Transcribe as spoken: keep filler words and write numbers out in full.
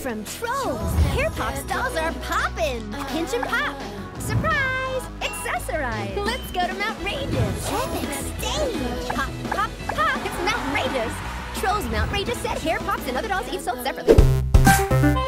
from Trolls, Hair Pops dolls are poppin'! Pinch and pop! Surprise! Accessorize! Let's go to Mountраgeous! Epic stage! Pop, pop, pop! It's Mountраgeous! Trolls Mountраgeous set, Hair Pops, and other dolls each sold separately.